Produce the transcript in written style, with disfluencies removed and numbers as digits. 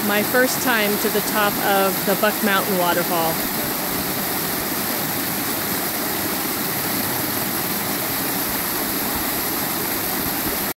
my first time to the top of the Buck Mountain waterfall.